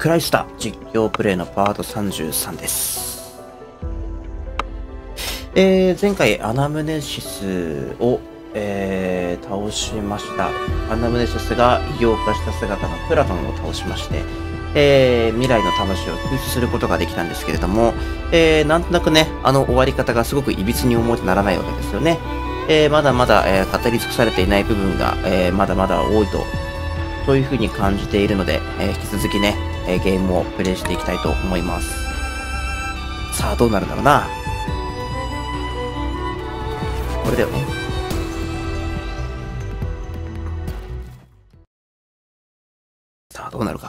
クライスタ実況プレイのパート33です。前回アナムネシスを、倒しました。アナムネシスが異形化した姿のプラトンを倒しまして、未来の魂を救出することができたんですけれども、なんとなくね、終わり方がすごくいびつに思えてならないわけですよね。まだまだ、語り尽くされていない部分が、まだまだ多いと、そういう風に感じているので、引き続きね、ゲームをプレイしていきたいと思います。さあ、どうなるんだろうな。これだよね。さあ、どうなるか。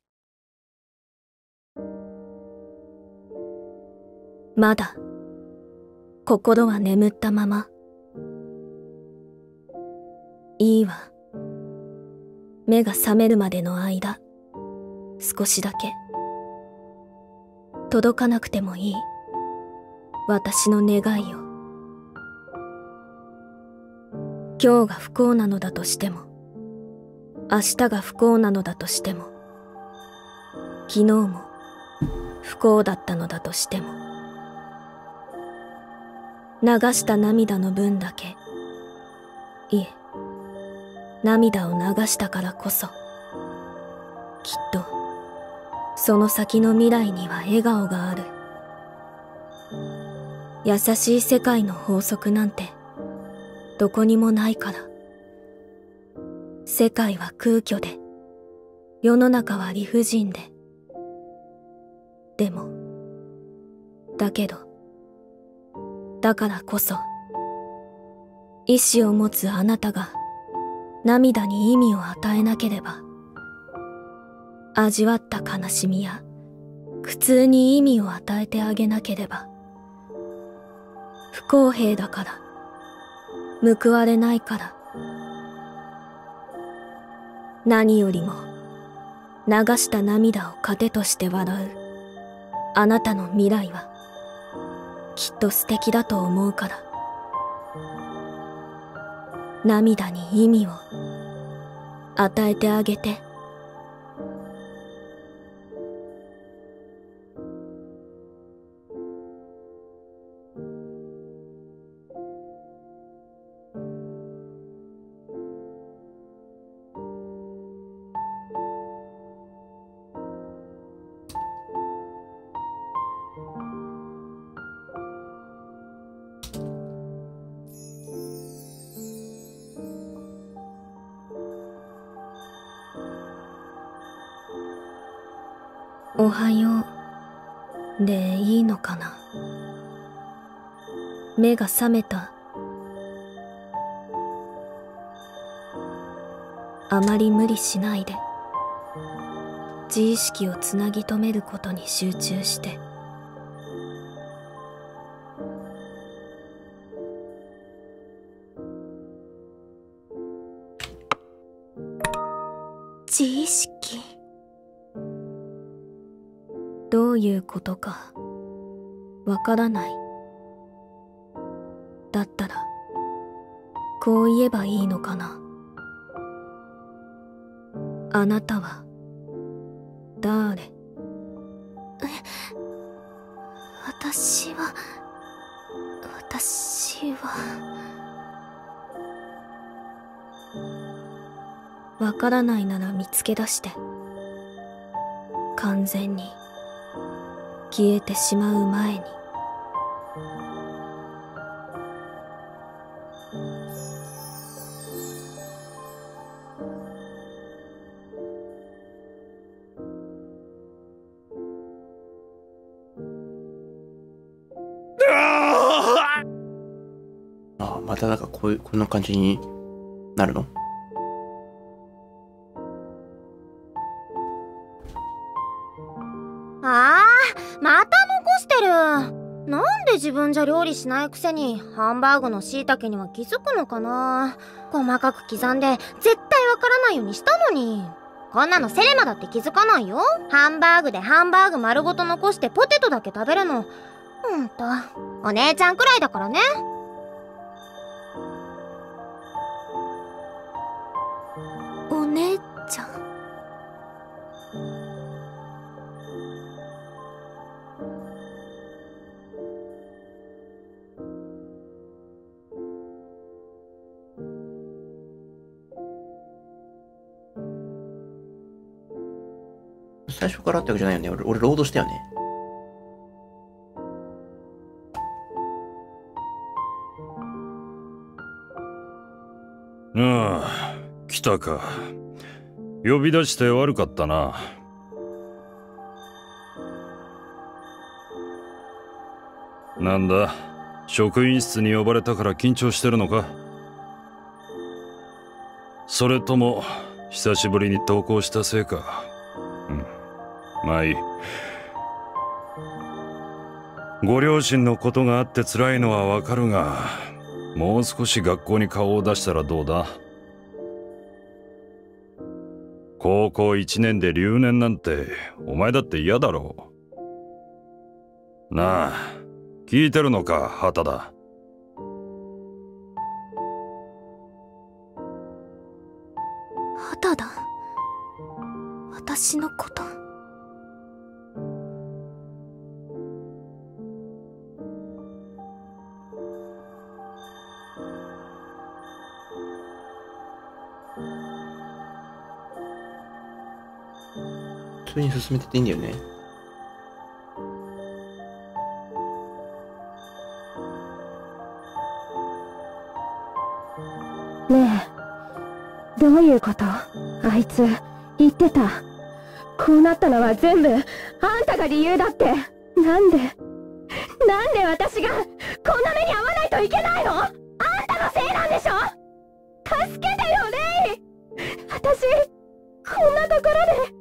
まだ心は眠ったまま。いいわ。目が覚めるまでの間、少しだけ届かなくてもいい私の願いを。今日が不幸なのだとしても、明日が不幸なのだとしても、昨日も不幸だったのだとしても、流した涙の分だけ、いえ、涙を流したからこそ、きっとその先の未来には笑顔がある。優しい世界の法則なんてどこにもないから。世界は空虚で、世の中は理不尽で、でも、だけど、だからこそ、意志を持つあなたが涙に意味を与えなければ、味わった悲しみや苦痛に意味を与えてあげなければ、不公平だから、報われないから、何よりも流した涙を糧として笑うあなたの未来はきっと素敵だと思うから。涙に意味を与えてあげて。おはようでいいのかな。目が覚めた。あまり無理しないで、自意識をつなぎ止めることに集中して。自意識、どういうことかわからない。だったらこう言えばいいのかな。あなたは誰？私はわからないなら見つけ出して、完全に消えてしまう前に。 ああ、またなんかこんな感じになるの？ また残してる。なんで自分じゃ料理しないくせにハンバーグの椎茸には気づくのかな。細かく刻んで絶対わからないようにしたのに。こんなのセレマだって気づかないよ。ハンバーグでハンバーグ丸ごと残してポテトだけ食べるの、お姉ちゃんくらいだからね。 お姉ちゃん。 最初からってわけじゃないよね。俺ロードしたよね。 ああ、来たか。呼び出して悪かったな。なんだ、職員室に呼ばれたから緊張してるのか？それとも久しぶりに登校したせいか。まあいい。ご両親のことがあって辛いのはわかるが、もう少し学校に顔を出したらどうだ？高校1年で留年なんてお前だって嫌だろう。なあ、聞いてるのか、畑田。 畑田、私のこと。 普通に進めてていいんだよね。 ねえ、どういうこと？あいつ言ってた。こうなったのは全部あんたが理由だって。なんで私がこんな目に遭わないといけないの？あんたのせいなんでしょ？助けてよ、レイ！私こんなところで。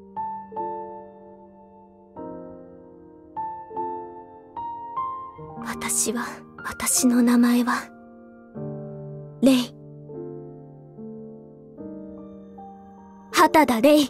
私の名前はレイ、畑田レイ。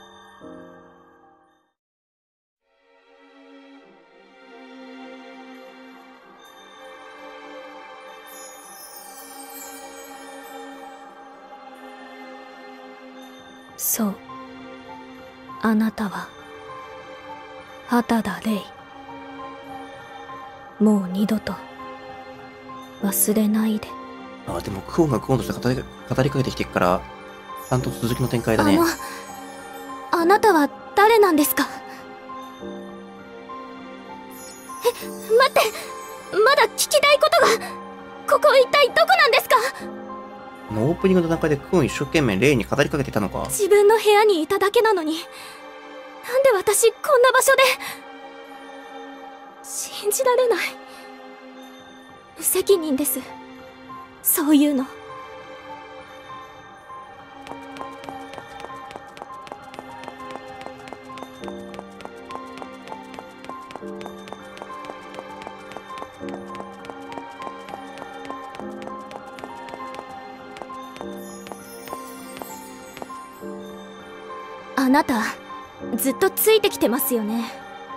そう、あなたは畑田レイ。もう二度と忘れないで。 あ、でもクオンがクオンとして語りかけてきてるから、ちゃんと続きの展開だね。 あなたは誰なんですか？待って、まだ聞きたいことが。ここ一体どこなんですか？ オープニングの段階でクオン一生懸命レイに語りかけてたのか。 自分の部屋にいただけなのに、なんで私こんな場所で。信じられない。無責任です、そういうの。あなたずっとついてきてますよね。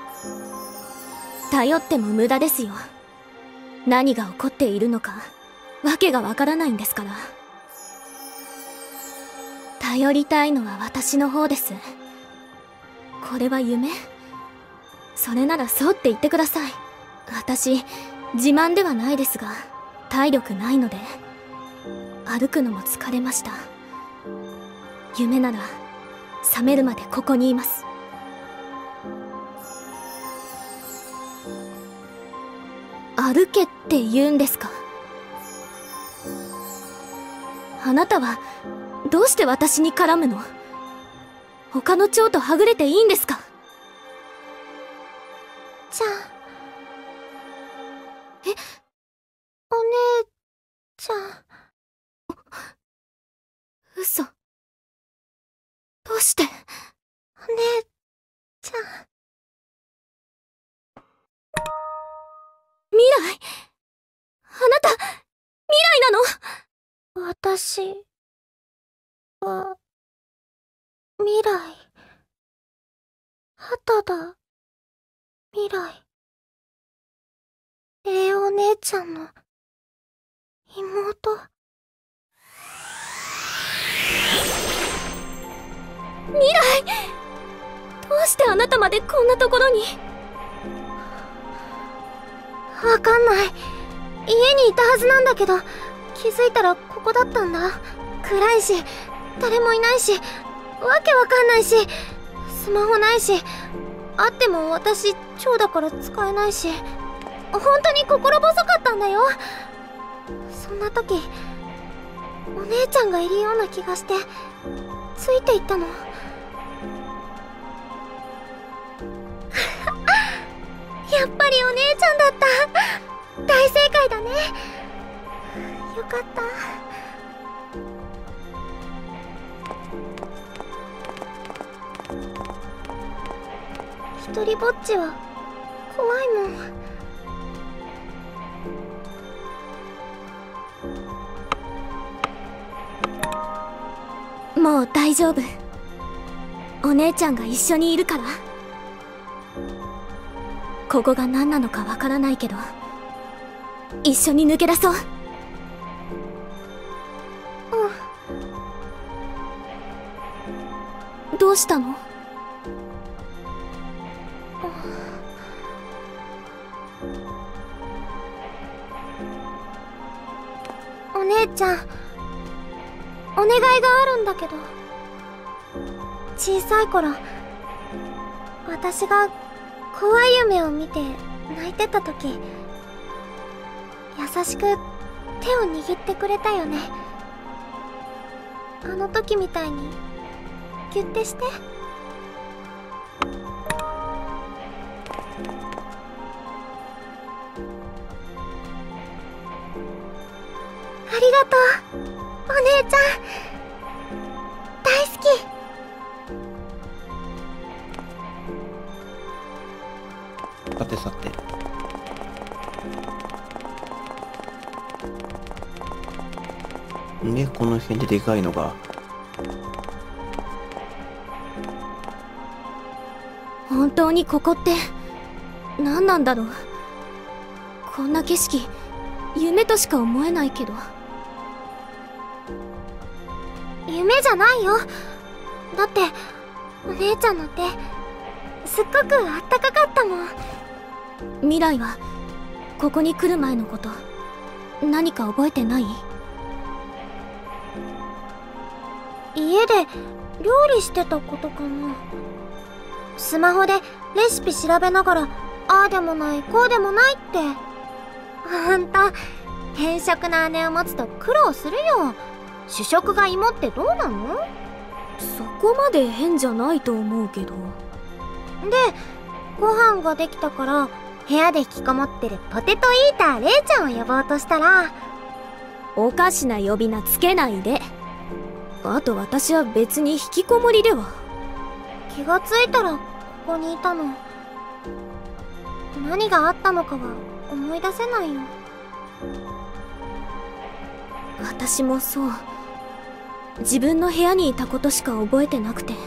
頼っても無駄ですよ。何が起こっているのかわけがわからないんですから。頼りたいのは私の方です。これは夢？それならそうって言ってください。私自慢ではないですが体力ないので歩くのも疲れました。夢なら覚めるまでここにいます。歩けって言うんですか？あなたはどうして私に絡むの？他の蝶とはぐれていいんですか？ じゃあ。お姉ちゃん。 嘘。どうして？ お姉ちゃん。 未来？あなた、未来なの？ 私は、未来。畑田未来。お姉ちゃんの妹。 未来！どうしてあなたまでこんなところに？ わかんない。家にいたはずなんだけど、気づいたらここだったんだ。暗いし、誰もいないし、わけわかんないし、 スマホないし、あっても私蝶だから使えないし、本当に心細かったんだよ。そんな時お姉ちゃんがいるような気がしてついていったの。やっぱりお姉ちゃんだった。大正解だね。よかった。一人ぼっちは怖いもん。 もう大丈夫。お姉ちゃんが一緒にいるから。ここが何なのかわからないけど、一緒に抜け出そう。うん。どうしたの？ お姉ちゃん、お願いがあるんだけど。小さい頃、私が怖い夢を見て泣いてた時、優しく手を握ってくれたよね。あの時みたいにギュッてして。ありがとう、お姉ちゃん。大好き。 さてさて。で、この辺ででかいのが。 本当にここって何なんだろう。こんな景色、夢としか思えないけど。 夢じゃないよ。だってお姉ちゃんの手すっごくあったかかったもん。 未来はここに来る前のこと何か覚えてない？ 家で料理してたことかな。スマホでレシピ調べながら、ああでもないこうでもないって。ほんと偏食な姉を持つと苦労するよ。主食が芋ってどうなの？ そこまで変じゃないと思うけど。 で、ご飯ができたから部屋で引きこもってるポテトイーターレイちゃんを呼ぼうとしたら、 おかしな呼び名つけないで。あと私は別に引きこもりでは。 気がついたらここにいたの。何があったのかは思い出せないよ。 私もそう。自分の部屋にいたことしか覚えてなくて。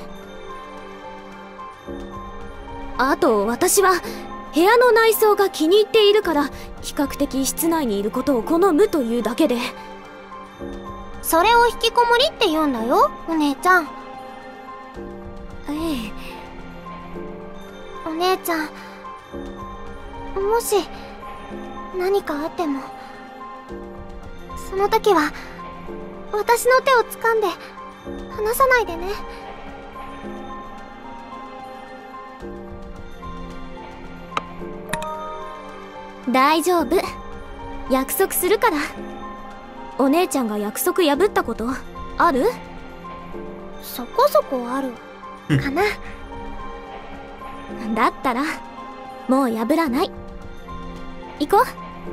あと私は部屋の内装が気に入っているから、比較的室内にいることを好むというだけで。 それを引きこもりって言うんだよ、お姉ちゃん。 ええ。 お姉ちゃん、もし何かあっても、その時は私の手を掴んで離さないでね。 大丈夫。約束するから。お姉ちゃんが約束破ったことある？ そこそこあるかな。 だったらもう破らない。行こう。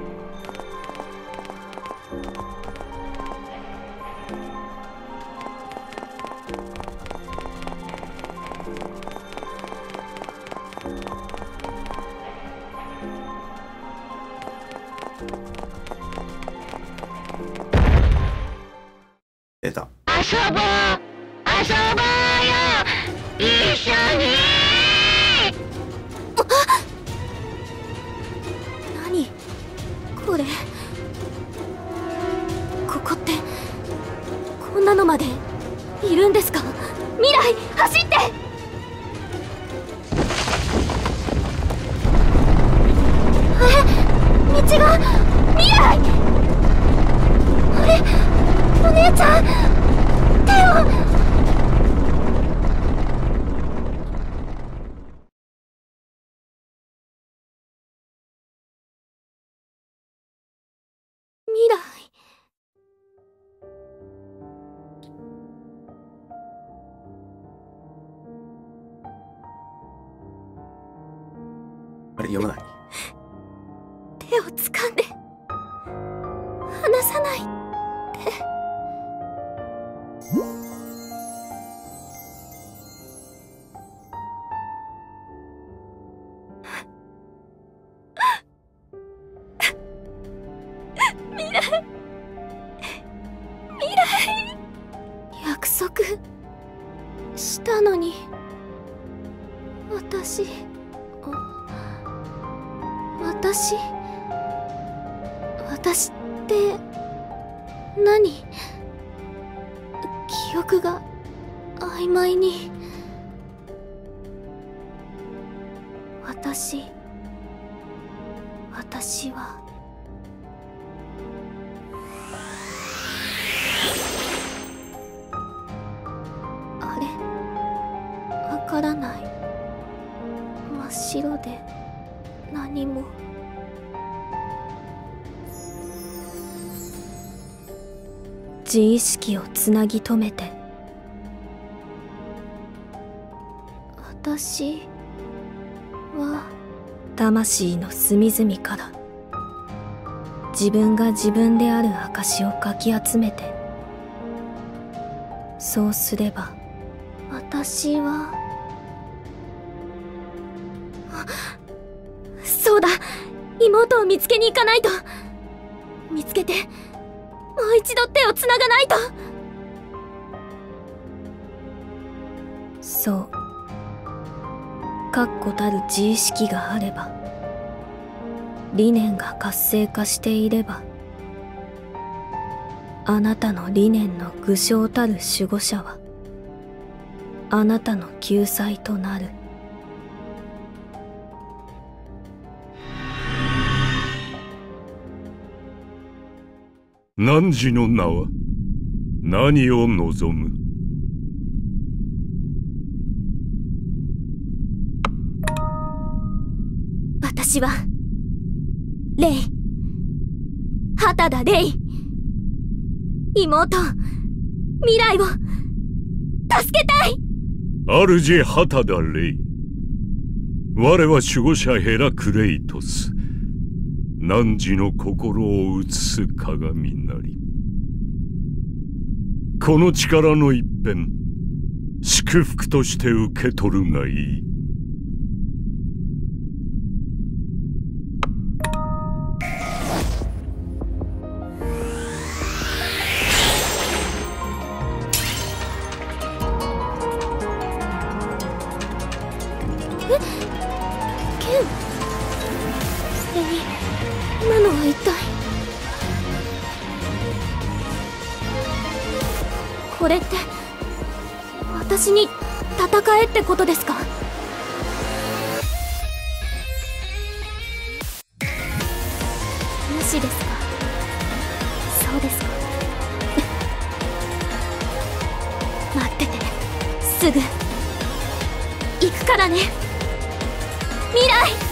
出た。 遊ぼうよ一緒に。 何これ。ここってこんなのまでいるんですか？未来、走って！ 道が未来。あれ、お姉ちゃん、手を。 読まない。 手を掴んで離さないって。未来約束したのに。私って何？記憶が曖昧に。私はあれ、わからない。真っ白で何も。自意識をつなぎ止めて、私は魂の隅々から自分が自分である証をかき集めて、そうすれば私は、そうだ、妹を見つけに行かないと。見つけてもう一度手をつながないと。そう、確固たる自意識があれば、理念が活性化していれば、あなたの理念の具象たる守護者はあなたの救済となる。 汝の名は何を望む？ 私はレイ、畑田レイ。妹、未来を助けたい。 主畑田レイ、我は守護者ヘラクレイトス。汝の心を映す鏡なり。この力の一片、祝福として受け取るがいい。 今のは一体。これって私に戦えってことですか？無視ですか？そうですか。待ってて、すぐ行くからね、未来。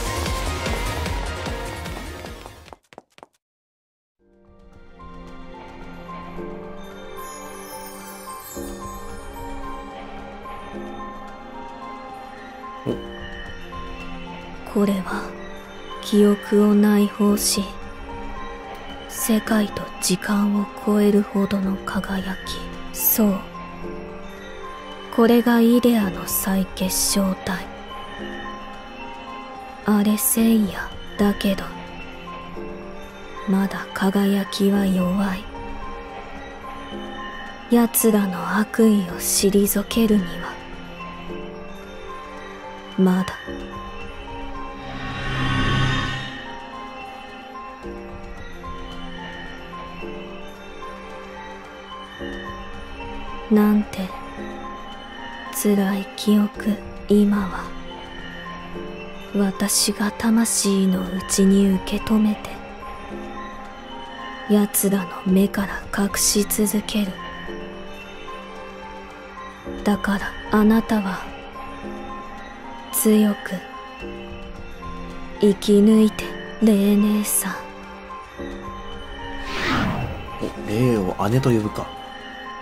これは記憶を内包し、世界と時間を超えるほどの輝き。そう、これがイデアの再結晶体。あれ聖夜だけど、まだ輝きは弱い。奴らの悪意を退けるにはまだ。なんて辛い記憶。今は私が魂の内に受け止めて、奴らの目から隠し続ける。だからあなたは強く生き抜いて、レイ姉さん。 レイを姉と呼ぶか。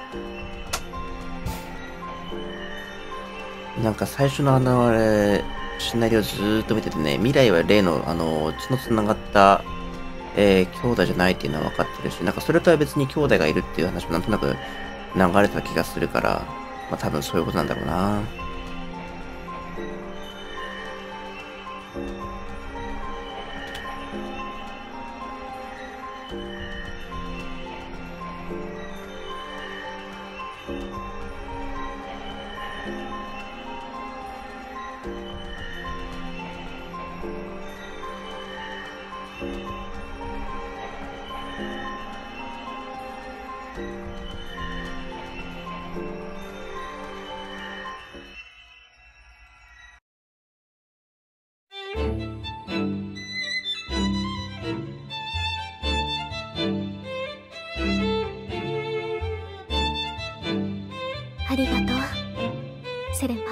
なんか最初の現れシナリオずーっと見ててね、未来は例の、血のつながった、兄弟じゃないっていうのは分かってるし、なんかそれとは別に兄弟がいるっていう話もなんとなく流れた気がするから、まあ多分そういうことなんだろうな。 ありがとう、セレンマ。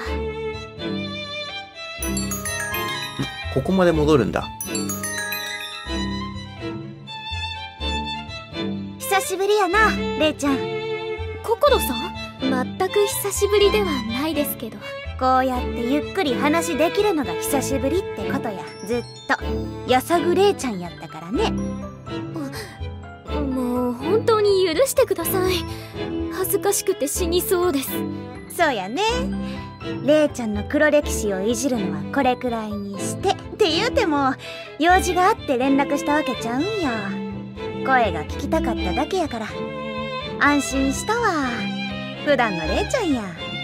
ここまで戻るんだ。 久しぶりやな、レイちゃん。 ココロさん？全く久しぶりではないですけど。 こうやってゆっくり話できるのが久しぶりってことや。ずっとやさぐレイちゃんやったからね。 もう本当に許してください。恥ずかしくて死にそうです。 そうやね。レイちゃんの黒歴史をいじるのはこれくらいにして。って言うても用事があって連絡したわけちゃうんや。声が聞きたかっただけやから。安心したわ。普段のレイちゃんや。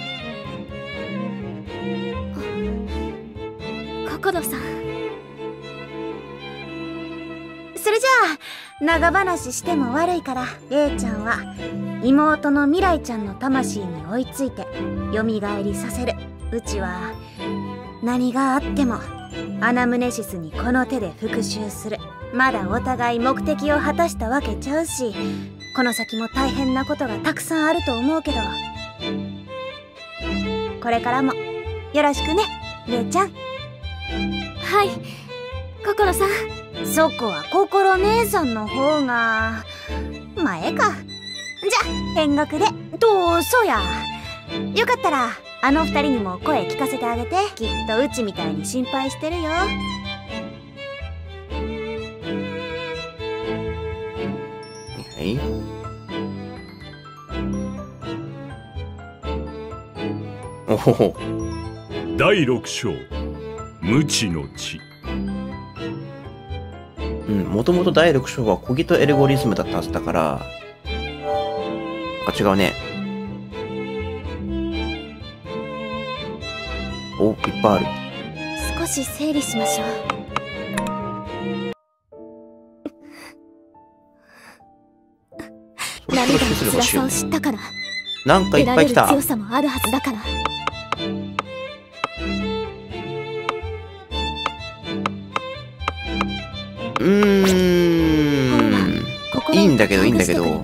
ココロさん。 それじゃあ長話しても悪いから、レイちゃんは妹の未来ちゃんの魂に追いついて蘇りさせる。うちは何があってもアナムネシスにこの手で復讐する。まだお互い目的を果たしたわけちゃうし、この先も大変なことがたくさんあると思うけど、これからもよろしくね、レイちゃん。 はい、ココロさん。 そこは心姉さんの方が前か。じゃ見学でどうぞや。よかったらあの二人にも声聞かせてあげて。きっとうちみたいに心配してるよ。 はい。おほほ。 第6章無知の知。 もともと第6章はコギとエルゴリズムだったはずだから、あ、違うね。お、いっぱいある。 少し整理しましょう。涙の辛さを知ったから、 なんかいっぱい来た。 得られる強さもあるはずだから。 いいんだけど、いいんだけど。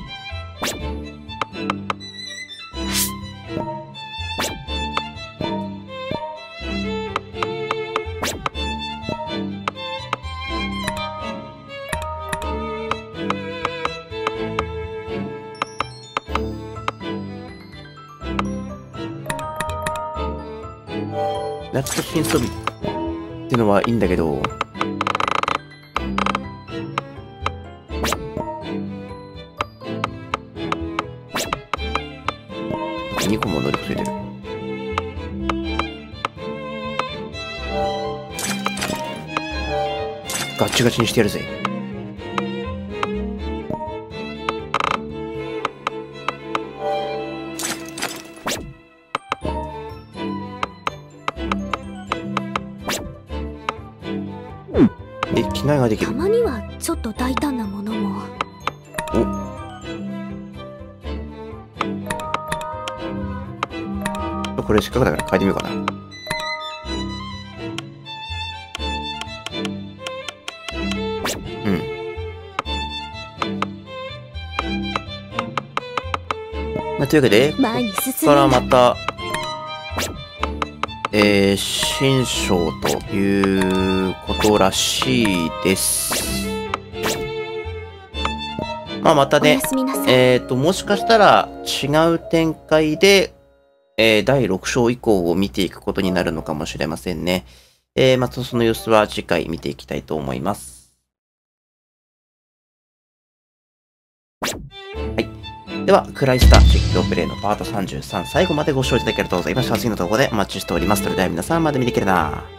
夏と新装備っていうのはいいんだけど、2個も乗り越えてる。ガッチガチにしてやるぜ。機内ができる。 たまにはちょっと大胆なものも。 お、これせっかくだから変えてみようかな。まあ、というわけで、 前に進ここからまた、新章ということらしいです。まあまたね、もしかしたら違う展開で第6章以降を見ていくことになるのかもしれませんね。またその様子は次回見ていきたいと思います。はい。では、クライスタ実況プレイのパート33、最後までご視聴いただきありがとうございました。次の動画でお待ちしております。それでは皆さんまで見ていけるな。